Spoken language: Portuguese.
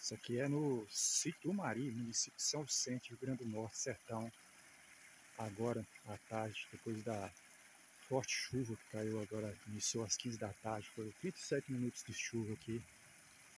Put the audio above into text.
Isso aqui é no Sítio Umari, município de São Vicente, Rio Grande do Norte, sertão. Agora à tarde, depois da forte chuva que caiu agora, iniciou às 15 da tarde, foi 37 minutos de chuva aqui.